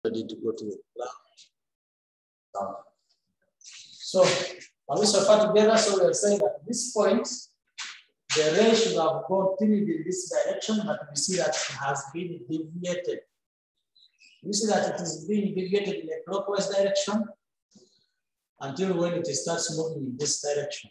ready to go to the cloud. So, are we so far together? So we are saying that at this point, the ray should have gone tilted in this direction, but we see that it has been deviated. You see that it is being deviated in a clockwise direction until when it starts moving in this direction.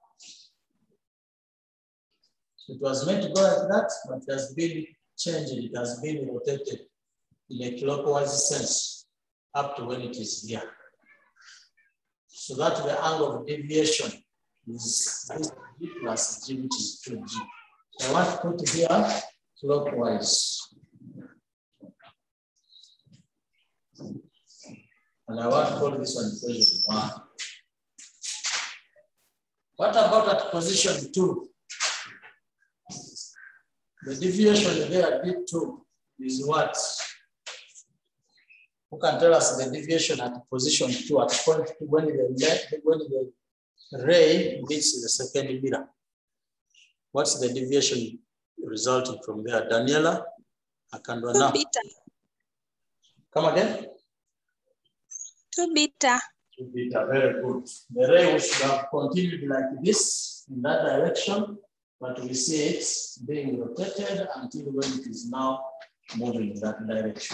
So it was meant to go like that, but it has been changed. It has been rotated in a clockwise sense up to when it is here. So that the angle of deviation is this G plus G, which is 2G. So I want to put here clockwise. And I want to call this one equation 1. What about at position 2? The deviation there, D2, is what? Who can tell us the deviation at position 2 at point 2 when the ray meets the second mirror? What's the deviation resulting from there? Daniela, Akandwa now. 2 beta. Come again? 2 beta. 2 beta, very good. The ray should have continued like this in that direction, but we see it being rotated until when it is now moving in that direction.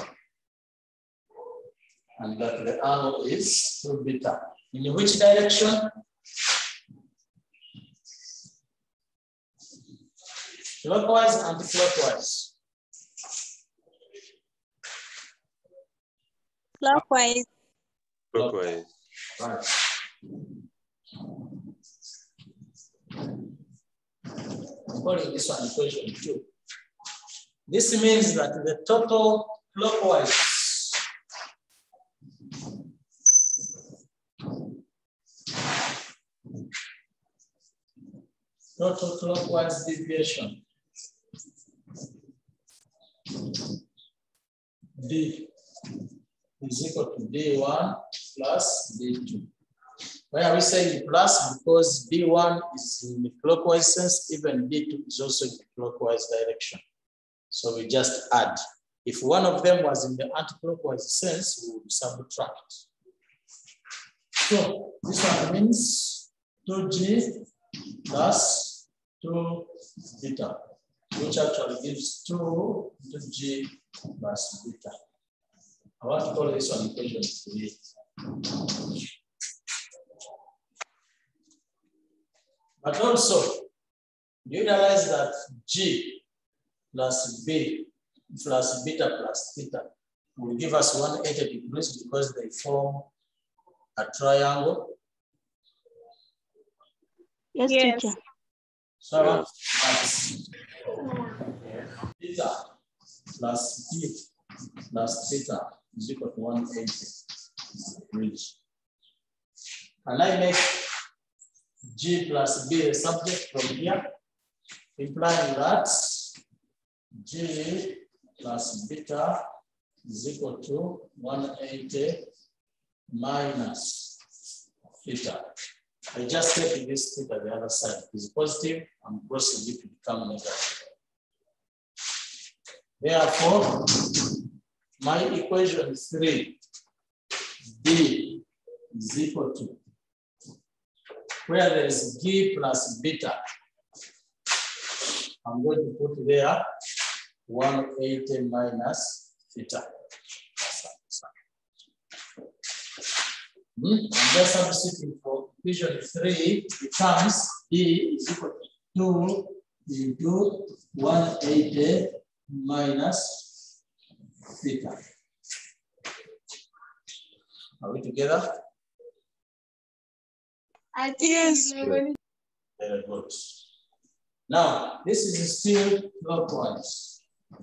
And that the angle is 2 beta. In which direction? Clockwise and anti-clockwise. Clockwise. Clockwise. Right. I'm calling this one equation 2. This means that the total clockwise deviation D is equal to D1 plus D2. Why are we saying plus? Because D1 is in the clockwise sense, even D2 is also in the clockwise direction. So we just add. If one of them was in the anti-clockwise sense, we would subtract. So this one means 2G plus 2 beta, which actually gives 2G plus beta. I want to call this one equation 3. But also, do you realize that G plus B plus beta plus theta will give us 180 degrees because they form a triangle? Yes, teacher. So that's theta plus B plus theta is equal to 180 degrees. Can I make G plus B the subject from here, implying that G plus beta is equal to 180 minus theta. I just take this theta the other side. It is positive, I'm crossing it to become negative. Therefore, my equation 3, D is equal to, where there is G plus beta, I'm going to put there 180 minus theta. And just substituting for equation 3 becomes D is equal to 2 into 180 minus theta. Are we together? Yes. Very good. Now, this is still clockwise.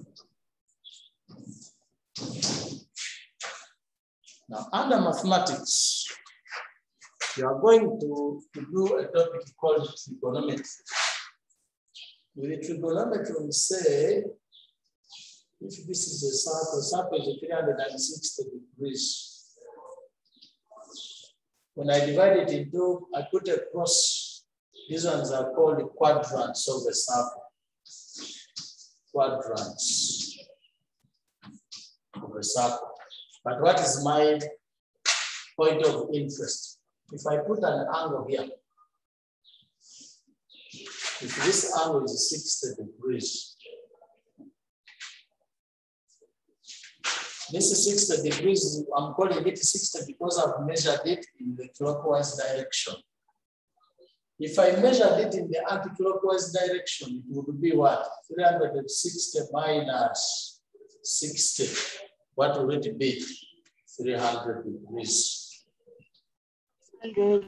Now, under mathematics, you are going to do a topic called trigonometry. With trigonometry, we say, if this is a circle is 360 degrees. When I divide it into, I put a cross. These ones are called the quadrants of the circle. Quadrants of a circle. But what is my point of interest? If I put an angle here, if this angle is 60 degrees, this is 60 degrees, I'm calling it 60 because I've measured it in the clockwise direction. If I measured it in the anti-clockwise direction, it would be what? 360 minus 60. What would it be? 300 degrees. 100.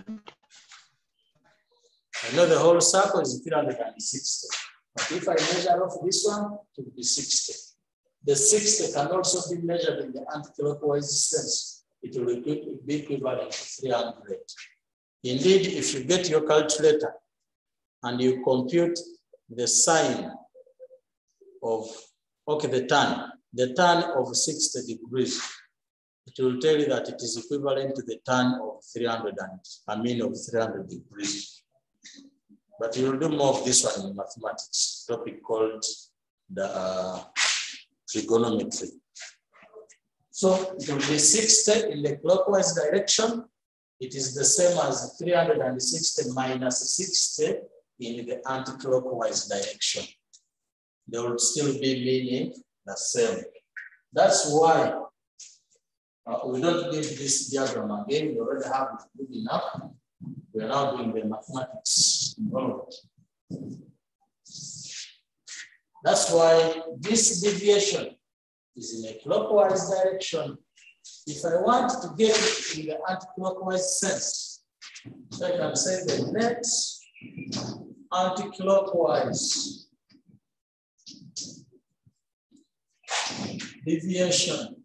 I know the whole circle is 360. But if I measure off this one, it will be 60. The 60 can also be measured in the anti-clockwise sense. It will be equivalent to 300. Indeed, if you get your calculator and you compute the sine of, okay, the tan of 60 degrees, it will tell you that it is equivalent to the tan of 300 degrees. But you will do more of this one in mathematics, topic called the trigonometry. So it will be 60 in the clockwise direction. It is the same as 360 minus 60 in the anti-clockwise direction. They will still be meaning the same. That's why we don't give this diagram again. We already have it good enough. We are now doing the mathematics involved. That's why this deviation is in a clockwise direction. If I want to get it in the anti-clockwise sense, so I can say the net anti-clockwise deviation,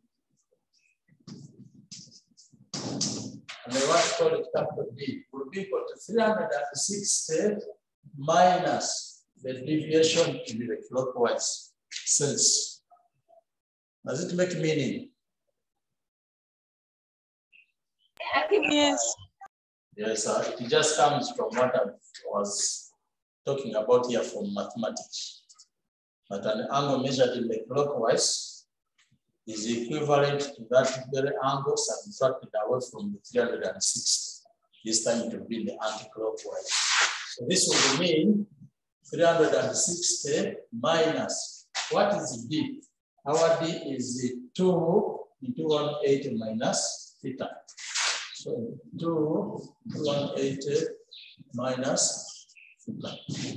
and I want to call it capital D, will be equal to 360 minus the deviation in the clockwise sense. Does it make meaning? Yes. Yes, it just comes from what I was talking about here from mathematics. But an angle measured in the clockwise is equivalent to that very angle subtracted away from the 360. This time it will be in the anti-clockwise. So this will mean 360 minus, what is D? Our D is 2 into 180 minus theta. So 2 into 180 minus theta.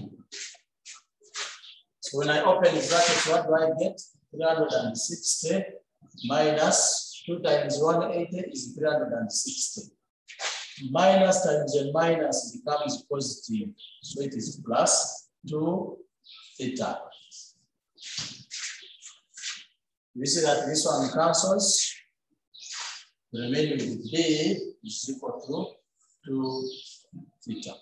So when I open the bracket, what do I get? 360 minus 2 times 180 is 360. Minus times a minus becomes positive. So it is plus 2 theta. We see that this one cancels. The remaining with D is equal to 2 theta.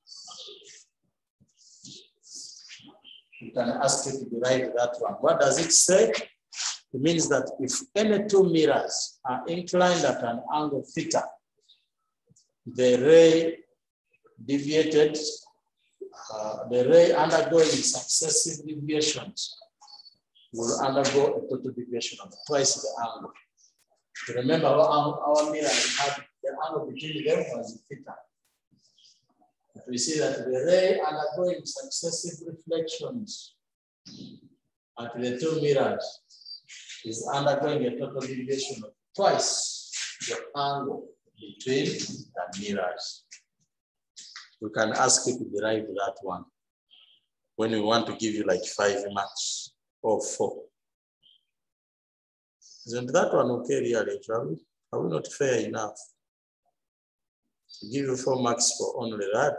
You can ask it to derive that one. What does it say? It means that if any two mirrors are inclined at an angle theta, the ray deviated, the ray undergoing successive deviations will undergo a total deviation of twice the angle. Remember our mirror had the angle between them was theta. But we see that the ray undergoing successive reflections at the two mirrors is undergoing a total deviation of twice the angle between the mirrors. We can ask you to derive that one when we want to give you like 5 marks or 4. Isn't that one okay, really? Are we not fair enough to give you 4 marks for only that?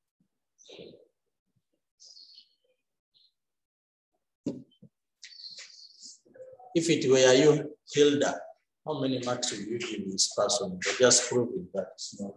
If it were you, Hilda, how many marks would you give this person? They're just proving that it's not.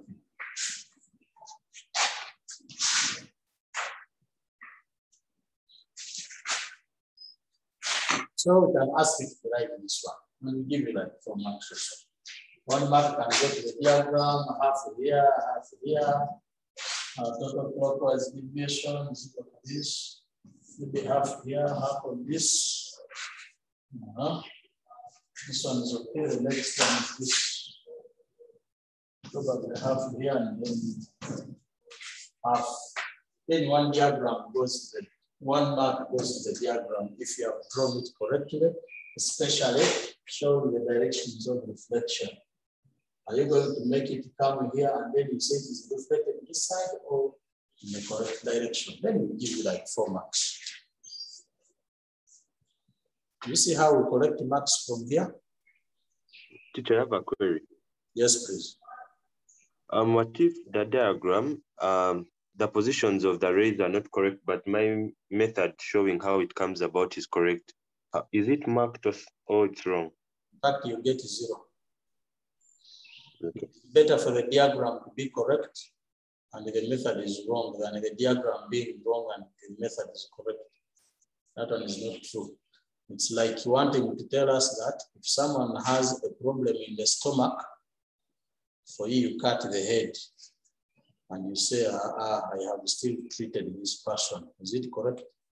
So we can ask it to write this one. We'll give you like 4 marks or so. 1 mark can go to the diagram, half here, half here. Total clockwise deviation is equal to this. Maybe half here, half of this. This one is okay. The next one is this. Probably half here and then half. Then one diagram goes to the one mark goes to the diagram if you have drawn it correctly, especially showing the directions of reflection. Are you going to make it come here and then you say it is reflected this side or in the correct direction? Then we give you like 4 marks. Do you see how we collect marks from here? Teacher, I have a query. Yes, please. What if the diagram, the positions of the rays are not correct, but my method showing how it comes about is correct? Is it marked or it's wrong? In fact, you get 0. Okay. It's better for the diagram to be correct and the method is wrong than the diagram being wrong and the method is correct. That one is not true. It's like wanting to tell us that if someone has a problem in the stomach, for you cut the head and you say, I have still treated this person. Is it correct?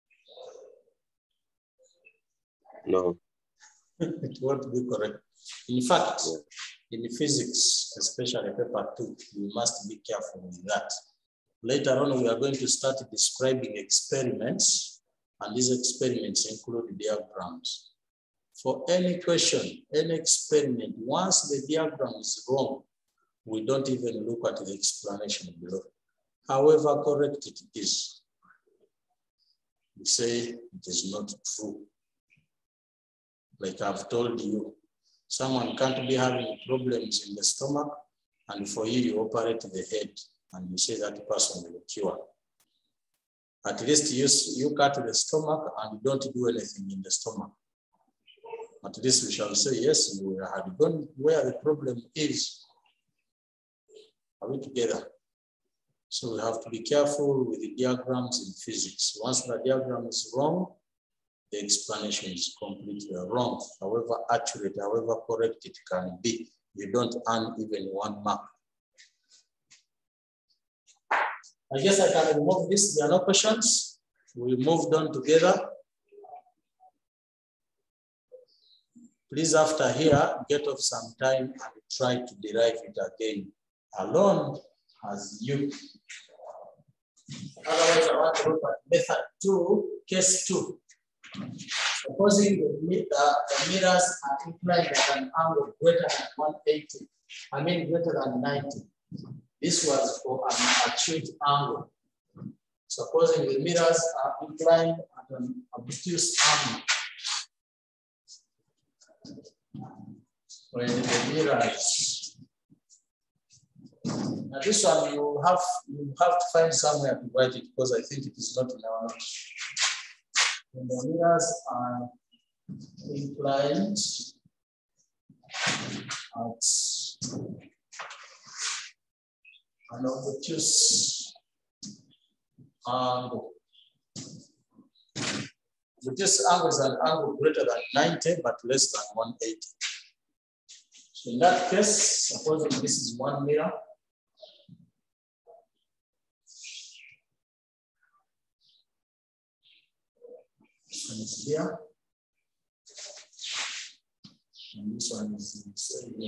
No. It won't be correct. In fact, in physics, especially paper 2, you must be careful with that. Later on, we are going to start describing experiments, and these experiments include diagrams. For any question, any experiment, once the diagram is wrong, we don't even look at the explanation below. However correct it is, we say it is not true. Like I've told you, someone can't be having problems in the stomach, and for you operate the head, and you say that person will cure. At least you cut the stomach and you don't do anything in the stomach. At least we shall say, yes, you have gone where the problem is. Are we together? So we have to be careful with the diagrams in physics. Once the diagram is wrong, the explanation is completely wrong. However accurate, however correct it can be, you don't earn even 1 mark. I guess I can remove this. There are no questions. We moved on together. Please, after here, get off some time and try to derive it again alone as you. Otherwise, I want to look at method 2, case 2. Supposing the mirrors are inclined at an angle greater than 180, greater than 90. This was for an acute angle. Supposing the mirrors are inclined at an obtuse angle. When the mirrors, now this one you have to find somewhere to write it because I think it is not in our notes. When the mirrors are inclined at an obtuse angle. Obtuse angle is an angle greater than 90 but less than 180. So in that case, supposing this is 1 mirror, this one is here, and this one is here.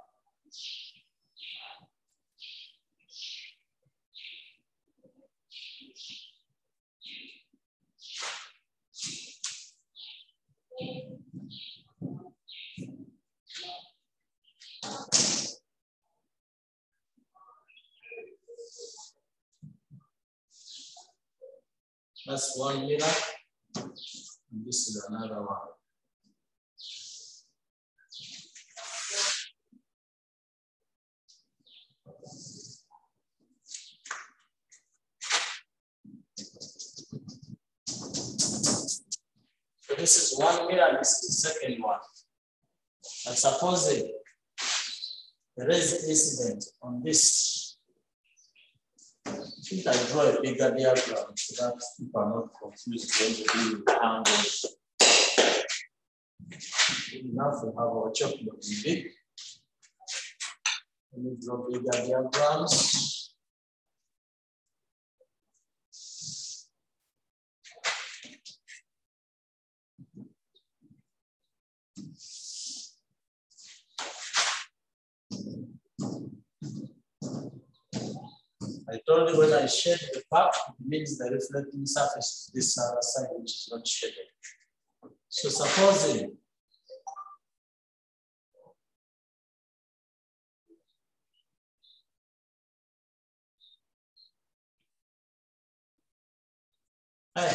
That's 1 mirror, and this is another one. So this is 1 mirror, and this is the second one. And supposing there is incident on this, I think I draw a bigger diagram so that people are not confused when they deal with angles. Enough, we have our chalkboard big. Let me draw bigger diagrams. I told you when I shade the back, it means the reflecting surface is this other side, which is not shaded. So supposing I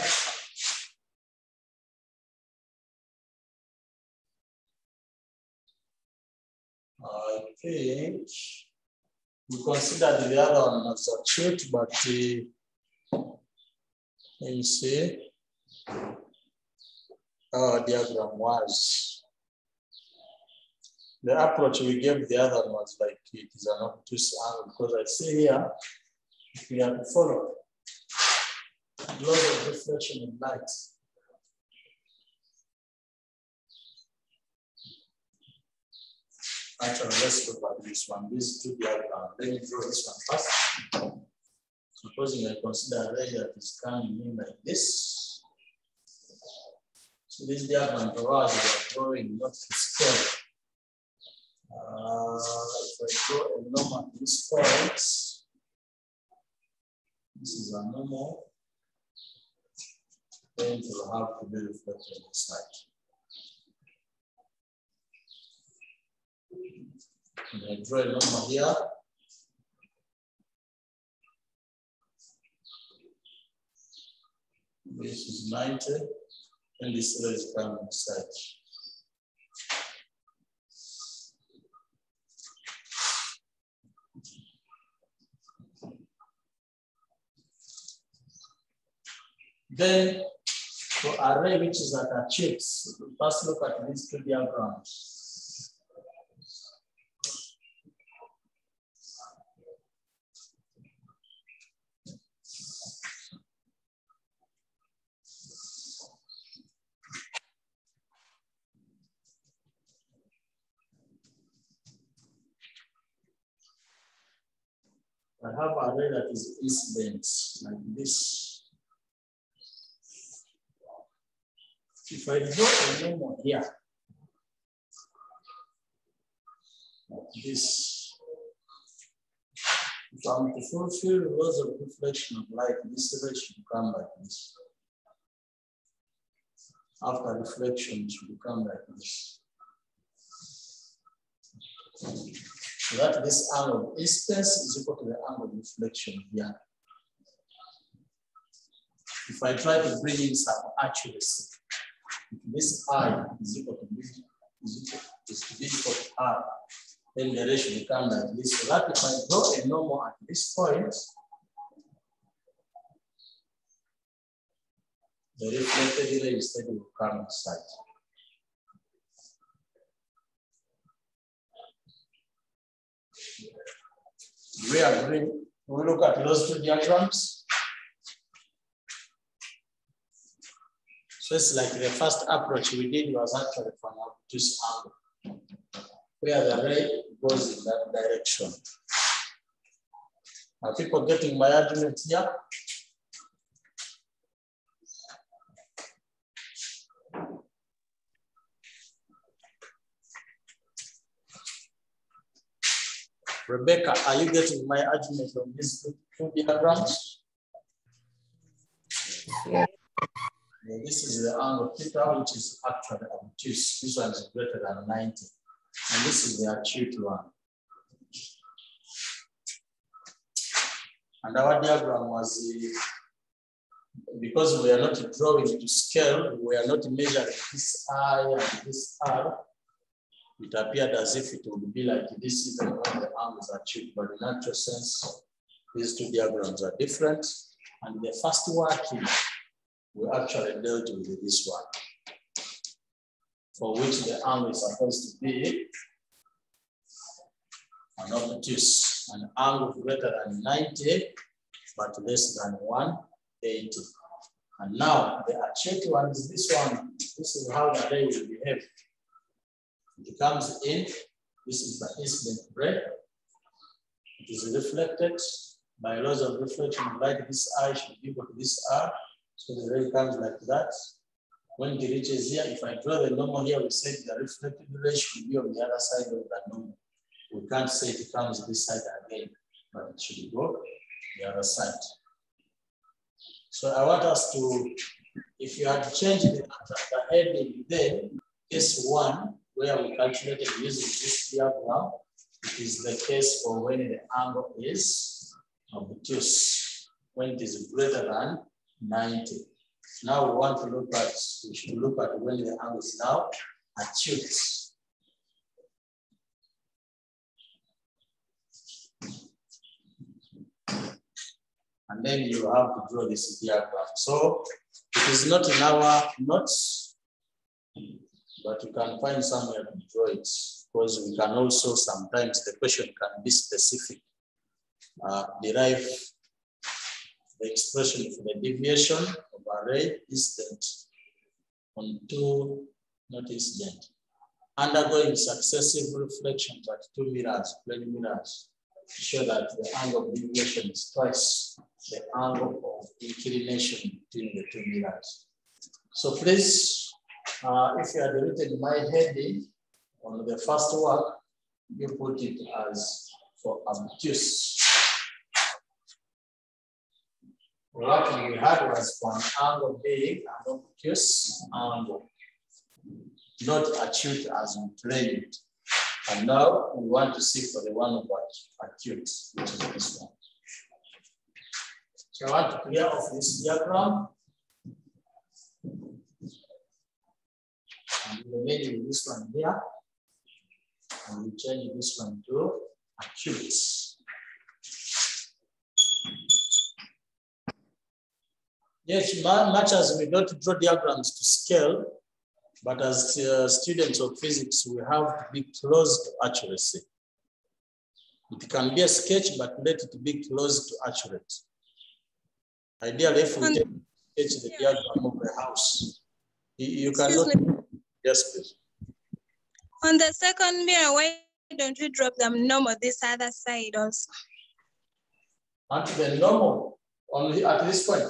think we considered the other one as acute, but let me see. Our diagram was the approach we gave the other one was like it is an obtuse angle, because I see here if we have to follow laws of reflection in light. Actually, let's look at this one. These two diagrams. Let me draw this one first. Supposing I consider a ray that is coming in like this. So this diagram for us, we are drawing not to scale. If I draw a normal at this point, this is a normal, then it will have to be reflected on the side. And I draw a normal here. This is 90, and this ray is coming inside. Then, for array which is at a chips, first look at these two diagrams. I have an array that is east bent, like this. If I draw a normal here, like this, if I'm to fulfill the laws of reflection of light, this ray should become like this. After reflection, it should become like this. So that this angle of incidence is equal to the angle of reflection here. If I try to bring in some accuracy, if this I is equal to B, is equal to R, then the ratio becomes like this. So that if I draw a normal at this point, the reflected ray instead will come inside. We agree. We look at those two diagrams. So it's like the first approach we did was actually from an obtuse angle, where the ray goes in that direction. Are people getting my argument here? Rebecca, are you getting my argument on these two diagrams? Yeah. This is the angle theta, which is actually obtuse. This one is greater than 90. And this is the acute one. And our diagram was, because we are not drawing to scale, we are not measuring this I and this R. It appeared as if it would be like this even when the angles are acute, but in actual sense, these two diagrams are different. And the first working, we actually dealt with this one, for which the angle is supposed to be an obtuse, an angle greater than 90, but less than 180. And now the acute one is this one. This is how the ray will behave. It comes in, this is the incident ray. It is reflected by laws of reflection of light. This I should be equal to this R. So the ray comes like that. When it reaches here, if I draw the normal here, we say the reflected ray should be on the other side of the normal. We can't say it comes this side again, but it should go the the other side. So I want us to, if you had changed the heading, then case 1, where we calculated using this diagram, it is the case for when the angle is obtuse, when it is greater than 90. Now we want to look at, we should look at when the angle is now acute. And then you have to draw this diagram. So it is not in our notes, but you can find somewhere to draw it, because we can also, sometimes the question can be specific. Derive the expression for the deviation of array incident on 2, not incident, undergoing successive reflections at 2 mirrors, plane mirrors, to show that the angle of deviation is twice the angle of inclination between the 2 mirrors. So please, if you had written my heading on the first work, you put it as for obtuse. What we had was for an angle being an obtuse angle, not acute as we trained it. And now we want to see for the one of acute, which is this one. So I want to clear off this diagram. And we remain with this one here. And we change this one to acute. Yes, much as we don't draw diagrams to scale, but as students of physics, we have to be close to accuracy. It can be a sketch, but let it be close to accurate. Ideally, if we sketch the diagram of a house, you cannot. Yes, please. On the second mirror, why don't we drop them normal this other side also? At the normal, only at this point.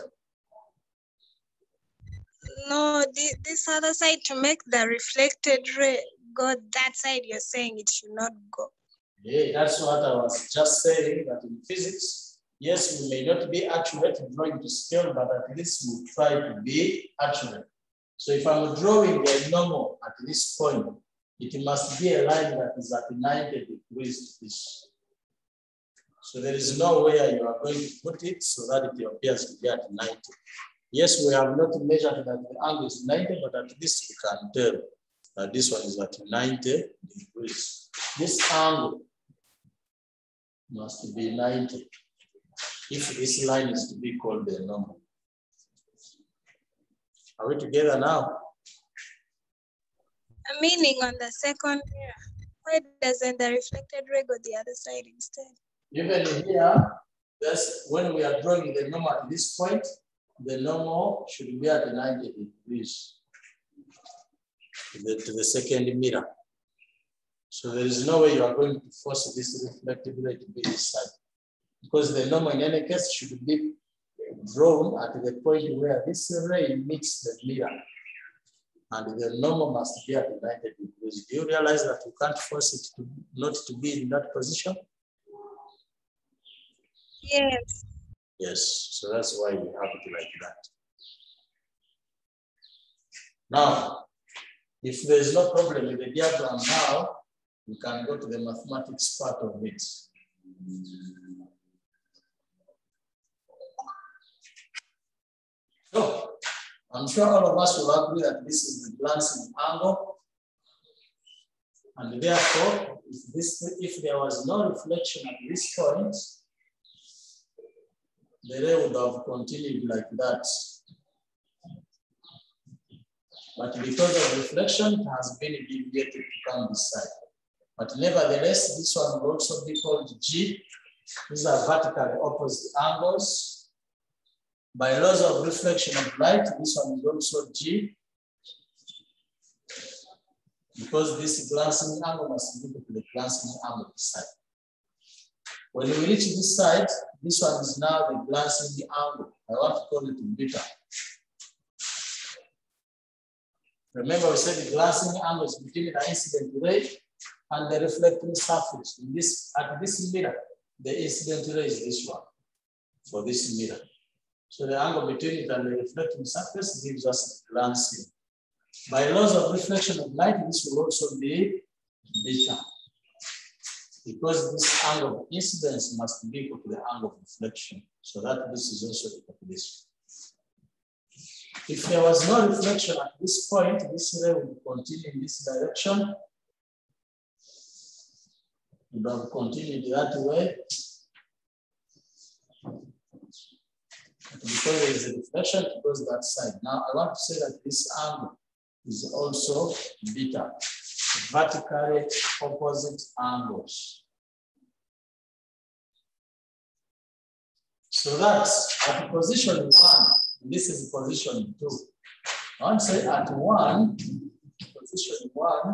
No, this other side, to make the reflected ray go that side, you're saying it should not go. Yeah, that's what I was just saying, that in physics, yes, we may not be accurate in drawing to scale, but at least we try to be accurate. So if I'm drawing a normal at this point, it must be a line that is at 90 degrees to this. So there is no way you are going to put it so that it appears to be at 90. Yes, we have not measured that the angle is 90, but at least you can tell that this one is at 90 degrees. This angle must be 90 if this line is to be called the normal. Are we together now? Meaning on the second mirror, why doesn't the reflected ray go the other side instead? Even here, that's when we are drawing the normal at this point, the normal should be at 90 degrees to the second mirror. So there is no way you are going to force this reflected ray to be this side, because the normal in any case should be drawn at the point where this ray meets the mirror, and the normal must be at 90 degrees. Do you realize that you can't force it to not to be in that position? Yes. Yes, so that's why we have it like that. Now, if there is no problem with the diagram now, we can go to the mathematics part of it. So, I'm sure all of us will agree that this is the glancing angle. And therefore, if there was no reflection at this point, the ray would have continued like that. But because of reflection, it has been deviated to come this side. But nevertheless, this one will also be called G. These are vertically opposite angles. By laws of reflection of light, this one is also G. Because this glancing angle must be equal to the glancing angle this side. When we reach this side, this one is now the glancing angle. I want to call it beta. Remember, we said the glancing angle is between the incident ray and the reflecting surface. At this mirror, the incident ray is this one. for this mirror. So the angle between it and the reflecting surface gives us the glancing. By laws of reflection of light, this will also be beta, because this angle of incidence must be equal to the angle of reflection, so that this is also equal to this. If there was no reflection at this point, this ray will continue in this direction. It would have continued that way. Because there is a reflection, it goes that side. Now I want to say that this angle is also beta, vertically opposite angles. So that's at position 1, this is position 2. I want to say at 1, position 1,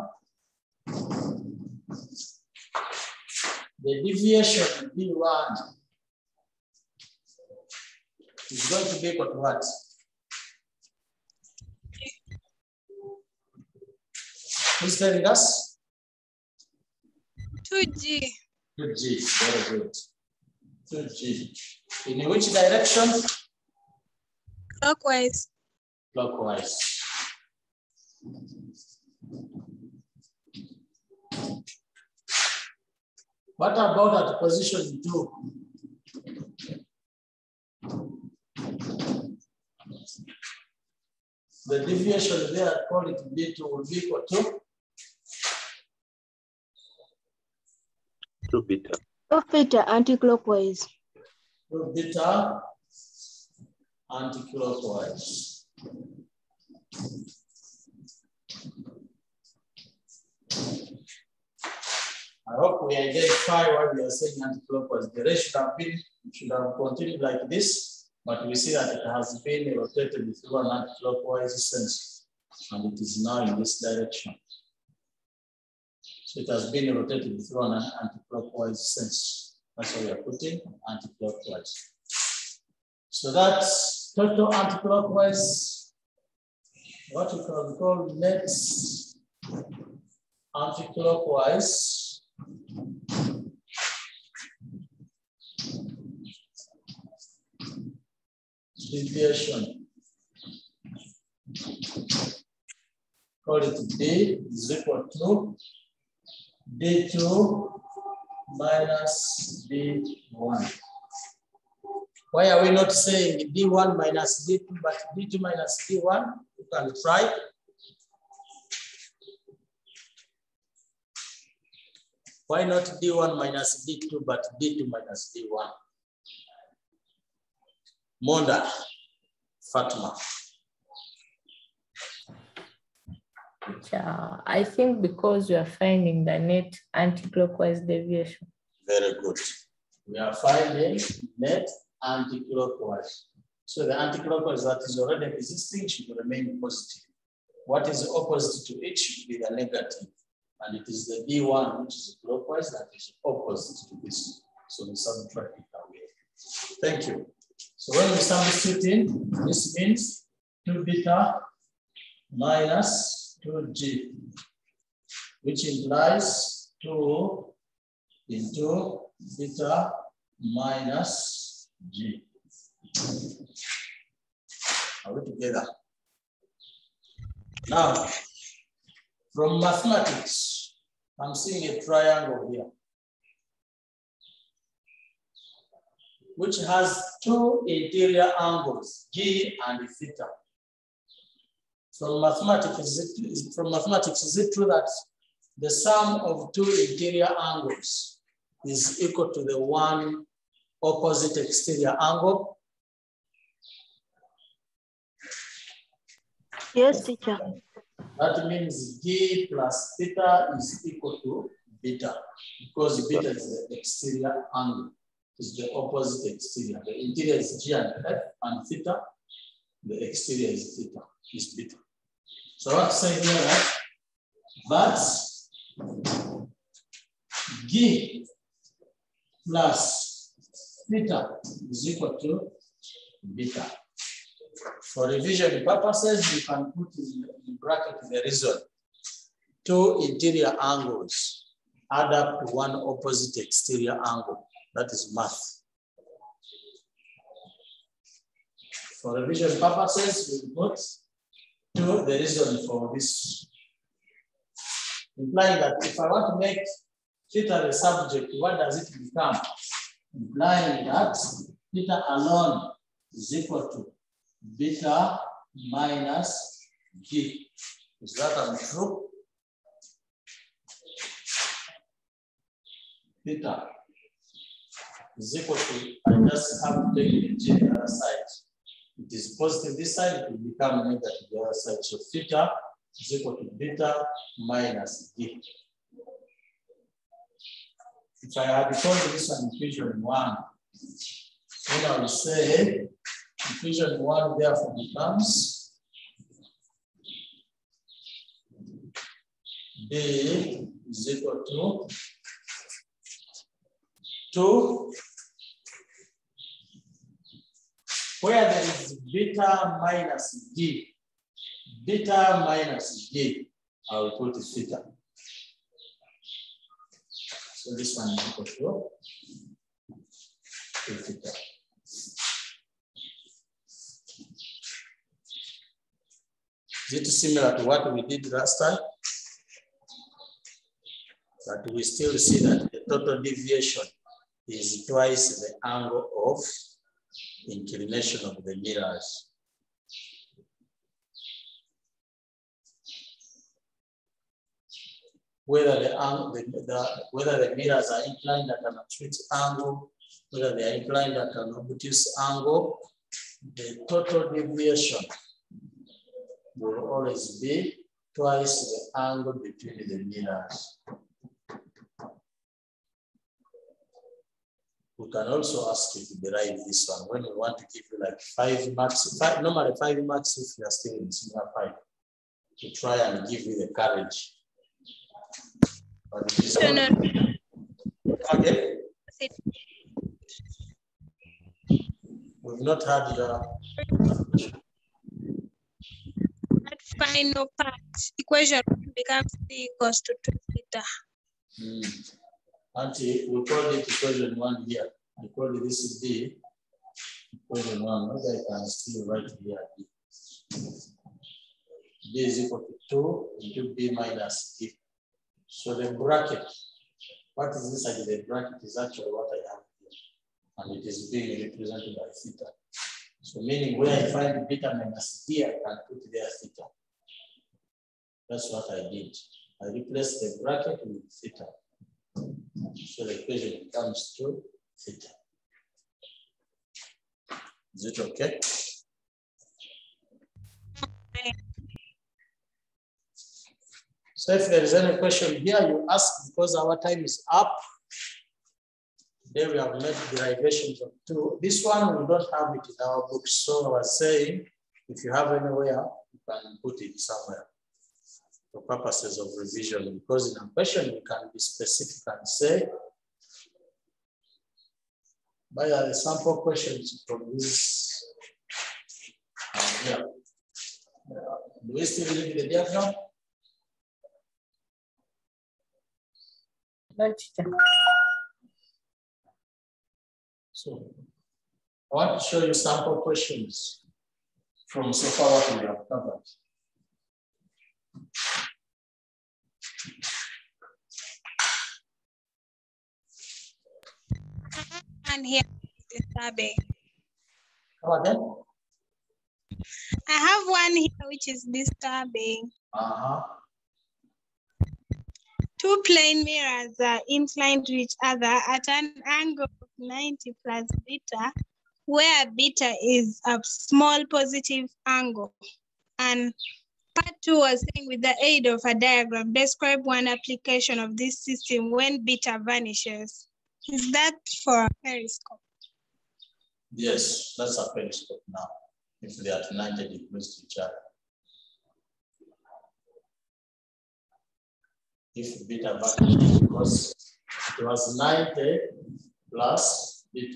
the deviation B1 is going to be equal to what? Who's telling us? 2G. 2G, very good. 2G. In which direction? Clockwise. Clockwise. What about at position 2? The deviation there, call it B2, will be equal to? 2 beta. 2 beta anti-clockwise. 2 beta anti-clockwise. I hope we identify what we are saying anti-clockwise. The ray should have continued like this, but we see that it has been rotated through an anti-clockwise sense, and it is now in this direction. So it has been rotated through an anti-clockwise sense. That's why we are putting anti-clockwise. So that's total anti-clockwise, what we can call net anti-clockwise. Deviation. Call it D is equal to D2 minus D1. Why are we not saying D1 minus D2, but D2 minus D1? You can try. Why not D1 minus D2, but D2 minus D1? Monda, Fatma. I think because we are finding the net anti-clockwise deviation. Very good. We are finding net anti-clockwise. So the anti-clockwise that is already existing should remain positive. What is opposite to it should be the negative. And it is the D1, which is clockwise, that is opposite to this. So we subtract it away. Thank you. So when we substitute in, this means 2 beta minus 2G, which implies 2 into beta minus G. Are we together? Now, from mathematics, I'm seeing a triangle here, which has 2 interior angles, G and theta. From mathematics, is it true that the sum of 2 interior angles is equal to the one opposite exterior angle? Yes, teacher. That means G plus theta is equal to beta, because beta is the exterior angle, is the opposite exterior. The interior is G and F, and theta, the exterior is theta, is beta. So I want to say here that G plus theta is equal to beta. For revision purposes, you can put in bracket the reason. 2 interior angles add up to one opposite exterior angle. That is math. For revision purposes, we put 2, the reason for this. Implying that if I want to make theta the subject, what does it become? Implying that theta alone is equal to beta minus G. Is that true? Theta is equal to, I just have to take the G on the other side. It is positive this side, it will become negative the other side. So theta is equal to beta minus G. If I had told this one equation 1, then I will say equation 1 therefore becomes B is equal to 2, where there is beta minus G. Beta minus G, I will put theta. So this one is equal to theta. Is it similar to what we did last time? But we still see that the total deviation is twice the angle of inclination of the mirrors. Whether the mirrors are inclined at an acute angle, whether they are inclined at an obtuse angle, the total deviation will always be twice the angle between the mirrors. We can also ask you to derive this one when we want to give you like 5 marks. Normally 5 marks if you are still in senior 5, to try and give you the courage. But it is not. Okay. We've not had your that final part equation becomes C equals to 2 theta. Auntie, we call it equation 1 here. I call this B. Equation 1. Maybe I can still write here B. B is equal to 2 into B minus E. So the bracket, what is inside the bracket is actually what I have here. And it is being represented by theta. So meaning where I find beta minus D, I can put there theta. That's what I did. I replaced the bracket with theta. So the equation comes to theta. Is it okay? So if there is any question here, you ask because our time is up. Then we have made derivations of 2. This one we don't have it in our books. So I was saying, if you have anywhere, you can put it somewhere for purposes of revision. Because in a question, you can be specific and say, by the sample questions from this. Yeah. Do we still read the diagram? No, teacher. So I want to show you sample questions from so far what we have covered. And here is disturbing. Come again? I have one here which is disturbing. Two plane mirrors are inclined to each other at an angle of 90 plus beta, where beta is a small positive angle. And part 2 was saying with the aid of a diagram, describe one application of this system when beta vanishes. Is that for a periscope? Yes, that's a periscope now, if they are at 90 degrees to each other. If beta vanishes, because it was 90 plus beta.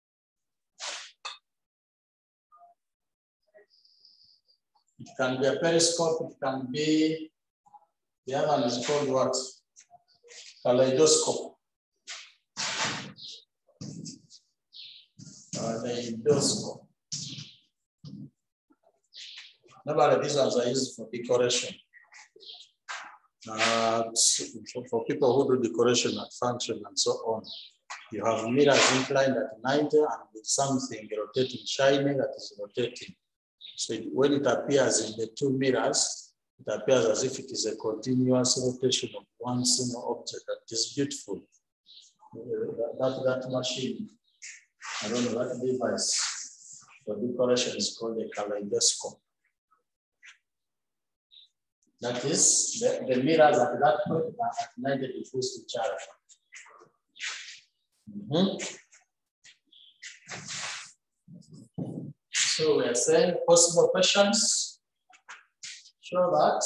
It can be a periscope, it can be, the other one is called what? Kaleidoscope. Kaleidoscope. Normally, these ones are used for decoration. For people who do decoration at function and so on, you have mirrors inclined at 90 and with something rotating, shiny that is rotating. So when it appears in the two mirrors, it appears as if it is a continuous rotation of one single object. That is beautiful. That machine, I don't know, that device for decoration is called a kaleidoscope. That is, the mirrors at that point are at 90 degrees to each other. So we are saying possible questions. Show that.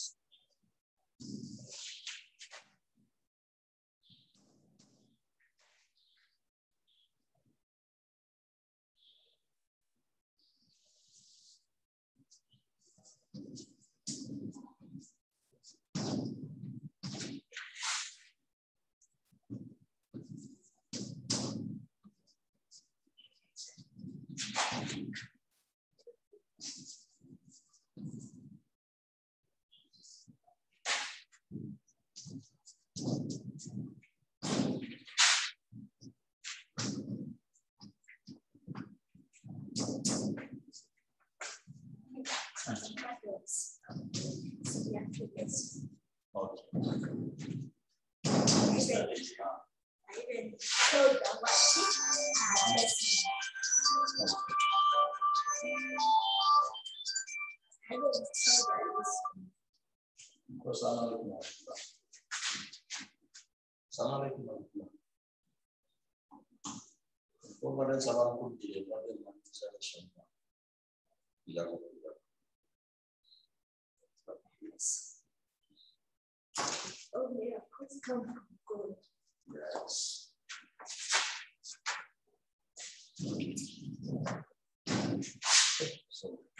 Yes. So.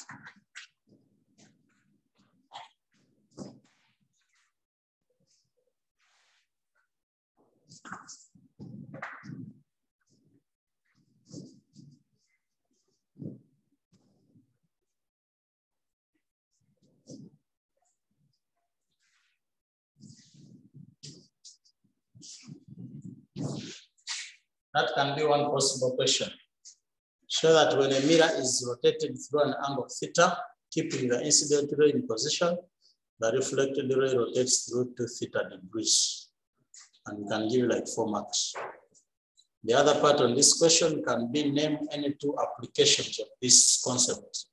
That can be one possible question. Show that when a mirror is rotated through an angle theta, keeping the incident ray in position, the reflected ray rotates through 2 theta degrees. And you can give like 4 marks. The other part on this question can be name any 2 applications of this concept.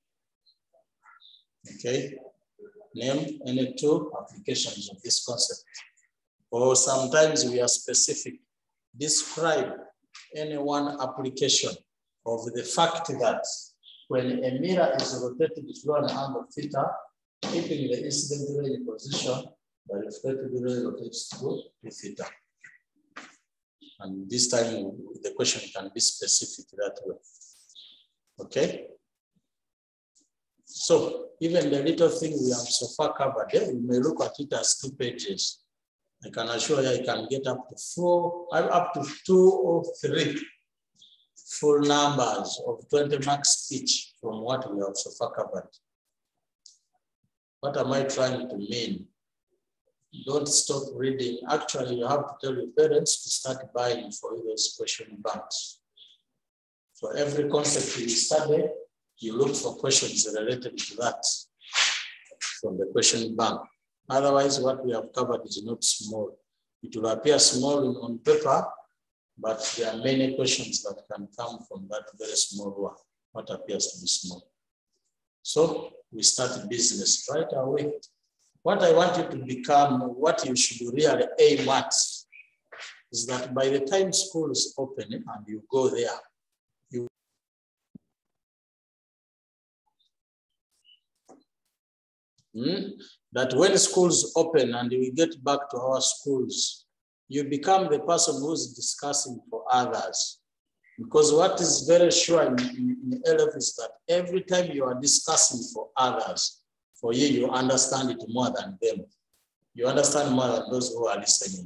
Okay, name any 2 applications of this concept. Or sometimes we are specific. Describe any one application of the fact that when a mirror is rotated through an angle theta, keeping the incident ray in position, the reflected ray rotates through theta. And this time the question can be specific that way. Okay? So even the little thing we have so far covered, we may look at it as 2 pages. I can assure you I can get up to 2 or 3 full numbers of 20 marks each from what we have so far covered. What am I trying to mean? Don't stop reading. Actually, you have to tell your parents to start buying for you those question banks. For every concept you study, you look for questions related to that from the question bank. Otherwise, what we have covered is not small. It will appear small on paper, but there are many questions that can come from that very small one, what appears to be small. So we start business right away. What I want you to become, what you should really aim at, is that by the time school is open and you go there, that when schools open and we get back to our schools, you become the person who's discussing for others. Because what is very sure in LF is that every time you are discussing for others, for you, you understand it more than them. You understand more than those who are listening.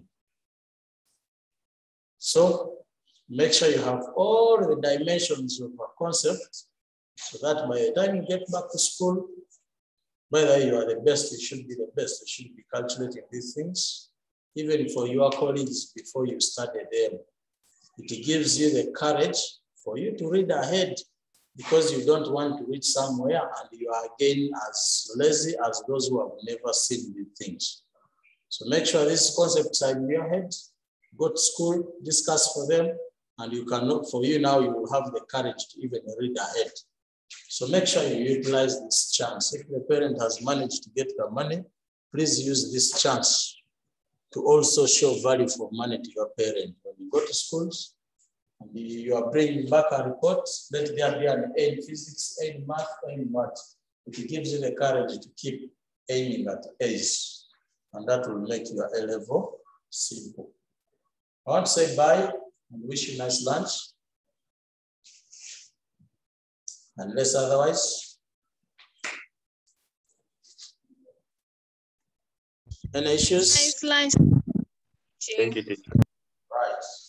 So make sure you have all the dimensions of a concept So that by the time you get back to school, whether you are the best, you should be the best. You should be calculating these things, even for your colleagues before you study them. It gives you the courage for you to read ahead because you don't want to reach somewhere and you are again as lazy as those who have never seen these things. So make sure these concepts are in your head, go to school, discuss for them, and you can look for you now, you will have the courage to even read ahead. So make sure you utilize this chance. If the parent has managed to get the money, please use this chance to also show value for money to your parent. When you go to schools and you are bringing back a report, let there be an A in physics, A in math, A in what. It gives you the courage to keep aiming at A's, and that will make your A level simple. I want to say bye and wish you a nice lunch. Unless otherwise, any issues? Nice lunch. Thank you, teacher. Right.